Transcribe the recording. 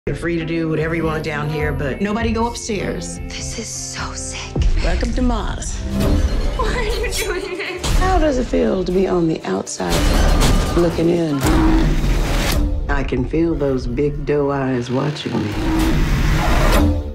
You're free to do whatever you want down here, but nobody go upstairs. This is so sick. Welcome to Mars. Why are you doing this? How does it feel to be on the outside looking in? I can feel those big doe eyes watching me.